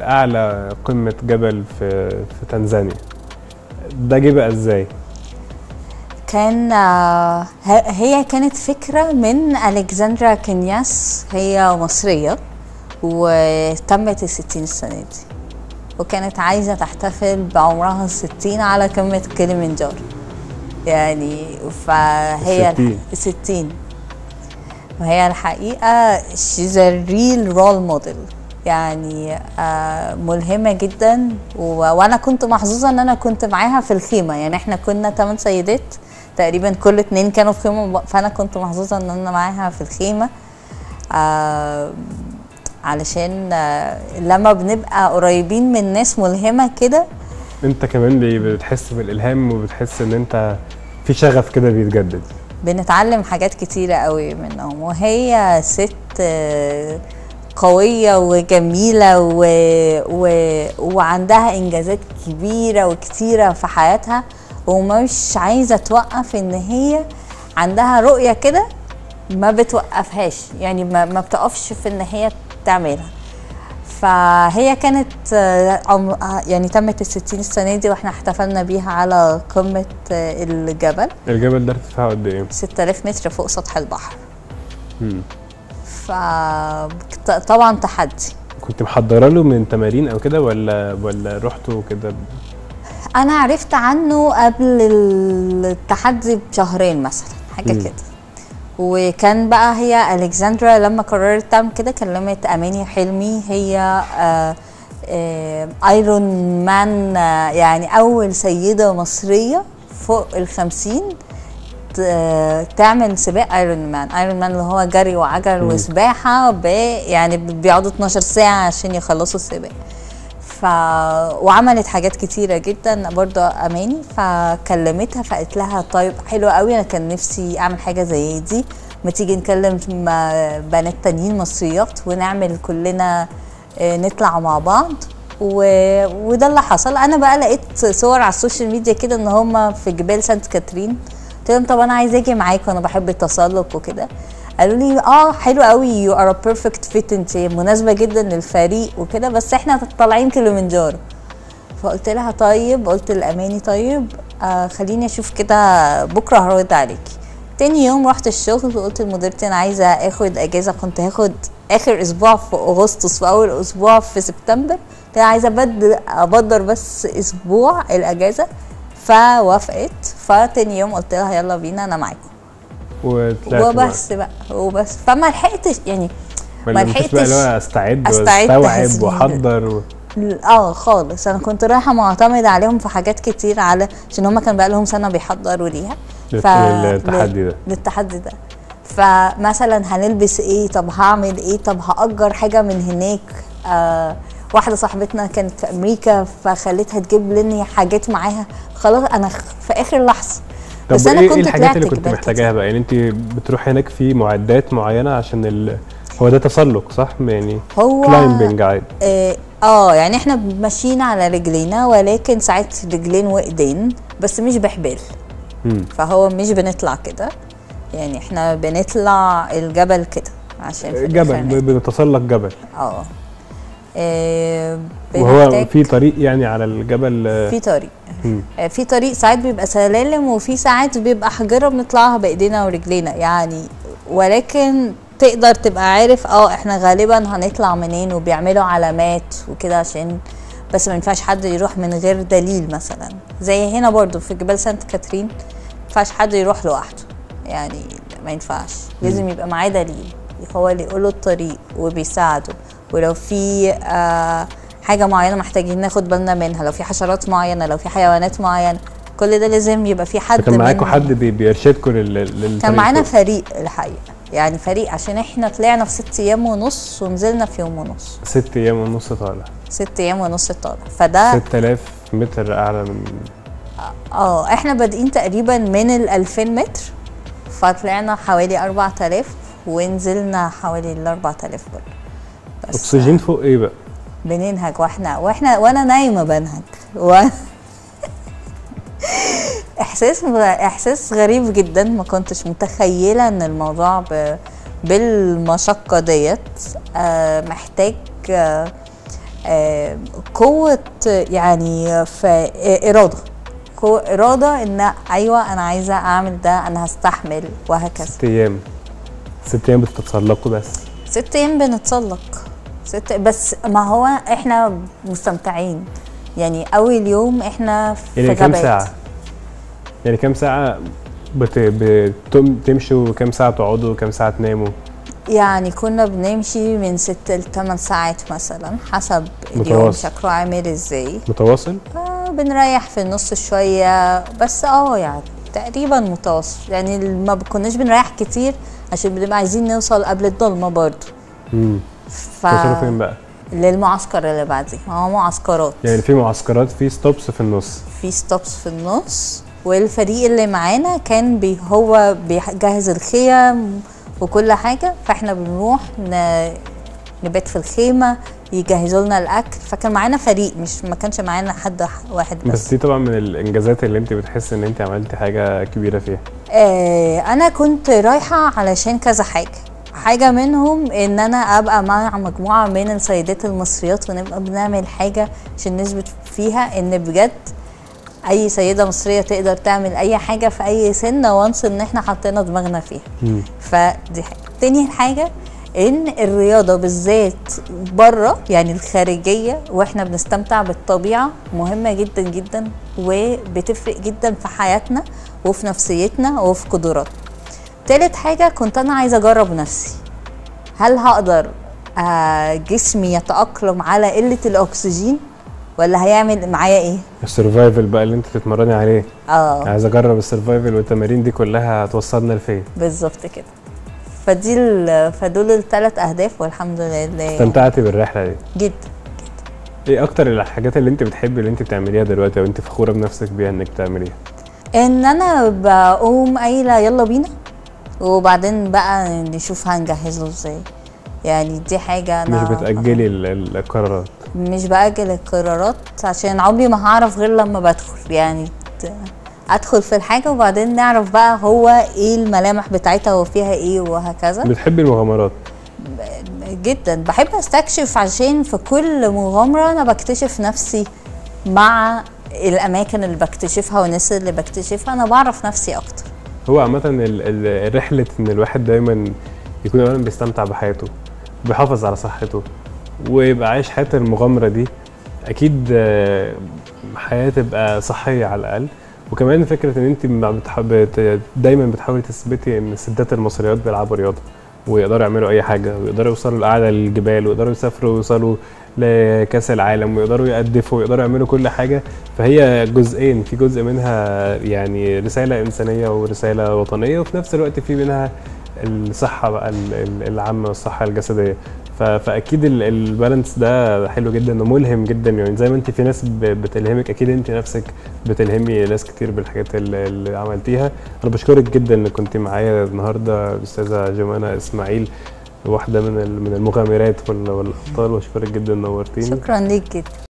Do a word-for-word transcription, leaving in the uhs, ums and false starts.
اعلى قمه جبل في في تنزانيا، ده جه بقى ازاي؟ كان آه، ه- هي كانت فكرة من ألكسندرا كنياس، هي مصرية وتمت الستين السنة دي، وكانت عايزة تحتفل بعمرها الستين على قمة كليمنجارو يعني. فهي الستين. الستين، وهي الحقيقة she's a real role model يعني. آه ملهمة جدا و... وانا كنت محظوظة ان انا كنت معاها في الخيمة يعني. احنا كنا تمن سيدات تقريبا، كل اتنين كانوا في خيمة، فانا كنت محظوظة ان انا معاها في الخيمة. آه علشان آه لما بنبقى قريبين من ناس ملهمة كده، انت كمان بي- بتحس بالالهام وبتحس ان انت في شغف كده بيتجدد. بنتعلم حاجات كتيرة قوي منهم. وهي ست آه، قوية وجميلة و... و... وعندها إنجازات كبيرة وكتيرة في حياتها، ومش عايزة توقف. إن هي عندها رؤية كده ما بتوقفهاش يعني، ما, ما بتقفش في إن هي تعملها. فهي كانت آه، عم- آه، يعني تمت الستين السنة دي، واحنا احتفلنا بيها على قمة آه، الجبل. الجبل ده ارتفاعه قد ايه؟ ستة آلاف متر فوق سطح البحر. مم. فطبعا تحدي. كنت محضره له من تمارين او كده ولا ولا رحتوا كده؟ انا عرفت عنه قبل التحدي بشهرين مثلا، حاجه مم. كده. وكان بقى هي الكسندرا لما قررت تعمل كده كلمت اماني حلمي، هي آه آه ايرون مان، آه يعني اول سيده مصريه فوق الخمسين ت- تعمل سباق ايرون مان. ايرون مان اللي هو جري وعجل مم. وسباحه، ب يعني بيقعدوا اتناشر ساعه عشان يخلصوا السباق. ف وعملت حاجات كتيره جدا برضه اماني. فكلمتها فقالت لها طيب حلوه قوي، انا كان نفسي اعمل حاجه زي دي، ما تيجي نكلم م- بنات تانيين مصريات ونعمل كلنا آه، نطلع مع بعض. و... وده اللي حصل. انا بقى لقيت صور على السوشيال ميديا كده ان هم في جبال سانت كاترين. قلت لهم طب انا عايزه اجي معاكم، انا بحب التسلق وكده. قالوا لي اه حلو قوي، يو ار ا بيرفكت فيت، انت مناسبه جدا للفريق وكده، بس احنا طالعين كليمنجارو. فقلت لها طيب، قلت لاماني طيب آه خليني اشوف كده بكره هرد عليكي. تاني يوم رحت الشغل وقلت لمديرتي انا عايزه اخد اجازه. كنت هاخد اخر اسبوع في اغسطس في اول اسبوع في سبتمبر، كنت عايزه ابدر ابدر بس اسبوع الاجازه. فوافقت. فتاني يوم قلت لها يلا بينا انا معاكم. وطلعت وبس بقى وبس. فما لحقتش يعني، ما ما لحقتش بقى اللي هو لحقتش استعد أستعد واستوعب تهزيل. واحضر و... اه خالص. انا كنت رايحه معتمده عليهم في حاجات كتير، على عشان هم كان بقى لهم سنه بيحضروا ليها لل- ف... للتحدي ده. للتحدي ده. فمثلا هنلبس ايه، طب هعمل ايه، طب هأجر حاجه من هناك. آه واحده صاحبتنا كانت في امريكا فخليتها تجيب لي حاجات معاها. خلاص انا في اخر لحظه. طب بس انا ايه كنت ايه الحاجات طلعت اللي كنت جبال محتاجاها كتير. بقى؟ يعني انت بتروح هناك في معدات معينه عشان ال... هو ده تسلق صح يعني؟ هو كلايمبنج عادي. اه آه، يعني احنا ماشيين على رجلينا، ولكن ساعات رجلين وايدين بس مش بحبال. مم. فهو مش بنطلع كده يعني، احنا بنطلع الجبل كده عشان في جبل، الآخر ننزل. بنتسلق جبل. اه آه، وهو بنحتاج في طريق يعني على الجبل؟ في طريق. مم. آه، في طريق ساعات بيبقى سلالم، وفي ساعات بيبقى حجرة بنطلعها بايدينا ورجلينا يعني. ولكن تقدر تبقى عارف اه احنا غالبا هنطلع منين، وبيعملوا علامات وكده عشان بس ما ينفعش حد يروح من غير دليل. مثلا زي هنا برضو في جبال سانت كاترين ما ينفعش حد يروح لوحده يعني، ما ينفعش، لازم يبقى معاه دليل هو اللي يقوله الطريق وبيساعده. ولو في آه حاجة معينة محتاجين ناخد بالنا منها، لو في حشرات معينة، لو في حيوانات معينة، كل ده لازم يبقى في حد. كان معاكم من حد بي- بيرشدكم لل... للطريق؟ كان معانا كله؟ فريق الحقيقة يعني، فريق عشان احنا طلعنا في ست ايام ونص ونزلنا في يوم ونص. ست ايام ونص طالع. ست ايام ونص طالع. فده ستة آلاف متر اعلى من... اه احنا بادئين تقريبا من ال ألفين متر، فطلعنا حوالي أربعة آلاف ونزلنا حوالي ال أربعة آلاف برضه. بس اكسجين فوق ايه بقى؟ بننهج واحنا واحنا وانا نايمه بنهج و... احساس احساس غريب جدا. ما كنتش متخيله ان الموضوع ب... بالمشقه ديت. آه محتاج آه آه، قوة يعني في إرادة، قوة إرادة إن أيوة أنا عايزة أعمل ده، أنا هستحمل وهكذا. ست ايام ست ايام بتتسلقوا بس؟ ست أيام بنتسلق ست، بس ما هو إحنا مستمتعين يعني. أول يوم إحنا في يعني غابات. كام ساعة؟ يعني كام ساعة بت... بتمشوا وكام ساعة بتقعدوا وكام ساعة تناموا؟ يعني كنا بنمشي من ست لتمن ساعات مثلا حسب اليوم متواصل. شكله عامل ازاي. متواصل؟ آه بنريح في النص شوية بس، اه يعني تقريبا متواصل يعني. ما كناش بنريح كتير عشان بنبقى عايزين نوصل قبل الضلمة برضو. امم ف... توصلوا فين بقى؟ للمعسكر اللي بعديه. ما هو معسكرات يعني في معسكرات، في ستوبس في النص؟ في ستوبس في النص. والفريق اللي معانا كان بي هو بيجهز الخيم وكل حاجة، فاحنا بنروح ن... نبات في الخيمة، يجهزوا لنا الأكل. فكان معانا فريق، مش ما كانش معانا حد واحد بس. بس دي طبعا من الإنجازات اللي انت بتحس ان انت عملتي حاجة كبيرة فيها. آه أنا كنت رايحة علشان كذا حاجة. حاجة منهم ان انا ابقى مع مجموعة من السيدات المصريات ونبقى بنعمل حاجة عشان نثبت فيها ان بجد اي سيدة مصرية تقدر تعمل اي حاجة في اي سن وانس ان احنا حطينا دماغنا فيها. مم. فدي حاجة. تاني حاجة ان الرياضة بالذات بره يعني الخارجية واحنا بنستمتع بالطبيعة مهمة جدا جدا، وبتفرق جدا في حياتنا وفي نفسيتنا وفي قدراتنا. تالت حاجة كنت انا عايزة اجرب نفسي، هل هقدر آه جسمي يتأقلم على قلة الاكسجين ولا هيعمل معايا ايه؟ السرفايفل بقى اللي انت تتمرني عليه. اه عايز اجرب السرفايفل والتمارين دي كلها هتوصلنا لفين؟ بالظبط كده. فدي فدول الثلاث اهداف والحمد لله. استمتعتي بالرحلة دي؟ جدا. ايه اكتر الحاجات اللي انت بتحبي اللي انت بتعمليها دلوقتي او انت فخورة بنفسك بيها انك تعمليها؟ ان انا بقوم قايله يلا بينا وبعدين بقى نشوف هنجهزه ازاي. يعني دي حاجه انا مش بتأجلي ال- القرارات؟ مش بأجل القرارات عشان عمري ما هعرف غير لما بدخل. يعني ادخل في الحاجه وبعدين نعرف بقى هو ايه الملامح بتاعتها وفيها ايه وهكذا. بتحبي المغامرات؟ جدا بحب استكشف، عشان في كل مغامره انا بكتشف نفسي مع الاماكن اللي بكتشفها والناس اللي بكتشفها، انا بعرف نفسي اكتر. هو عامة ال- ال- الرحلة ان الواحد دايما يكون اولا بيستمتع بحياته، بيحافظ على صحته، ويبقى عايش حياة المغامرة دي. اكيد آه، حياة تبقى صحية على الاقل. وكمان فكرة ان انت ما بتح- بت- دايما بتحاولي تثبتي ان الستات المصريات بيلعبوا رياضة ويقدروا يعملوا اي حاجة، ويقدروا يوصلوا لاعلى الجبال، ويقدروا يسافروا ويوصلوا لكاس العالم، ويقدروا يقدفوا، ويقدروا يعملوا كل حاجة. فهي جزئين، في جزء منها يعني رسالة إنسانية ورسالة وطنية، وفي نفس الوقت في منها الصحة بقى ال- ال- العامة والصحة الجسدية. ف- فأكيد ال- البالانس ده حلو جدا وملهم جدا. يعني زي ما انت في ناس ب- بتلهمك، أكيد انت نفسك بتلهمي ناس كتير بالحاجات اللي اللي عملتيها. أنا بشكرك جدا إنك كنت معايا النهاردة الأستاذة جمانة إسماعيل، واحدة من ال- من المغامرات وال- والأبطال، وأشكرك جدا، نورتيني. شكرا ليك جدا.